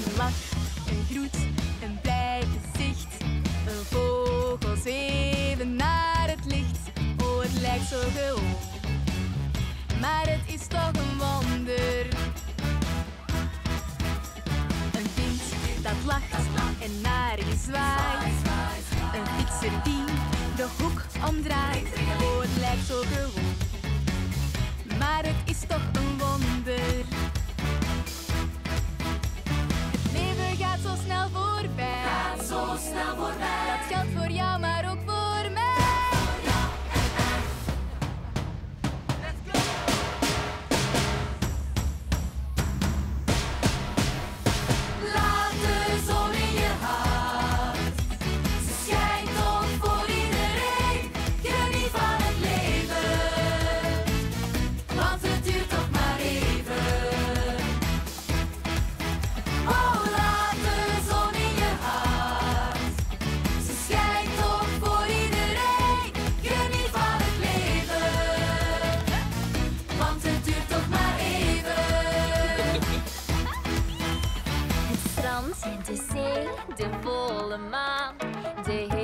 Een lach, een groet, een blij gezicht. Een vogel zweven naar het licht. Oh, het lijkt zo gewoon, maar het is toch een wonder. Een kind dat lacht en naar je zwaait. Een fietser die de hoek omdraait. Oh, het lijkt zo gewoon, maar het is toch een wonder. Het leven gaat zo snel voorbij. Gaat zo snel voorbij. Dat geldt voor jou, maar ook voor mij. Laat de zon in je hart. Ze schijnt toch voor iedereen. Geniet van het leven, want het duurt toch maar even. Oh, laat de zon in je hart. Ze schijnt toch voor iedereen. Geniet van het leven, want het duurt toch maar even. Het strand en de zee, de volle maan, de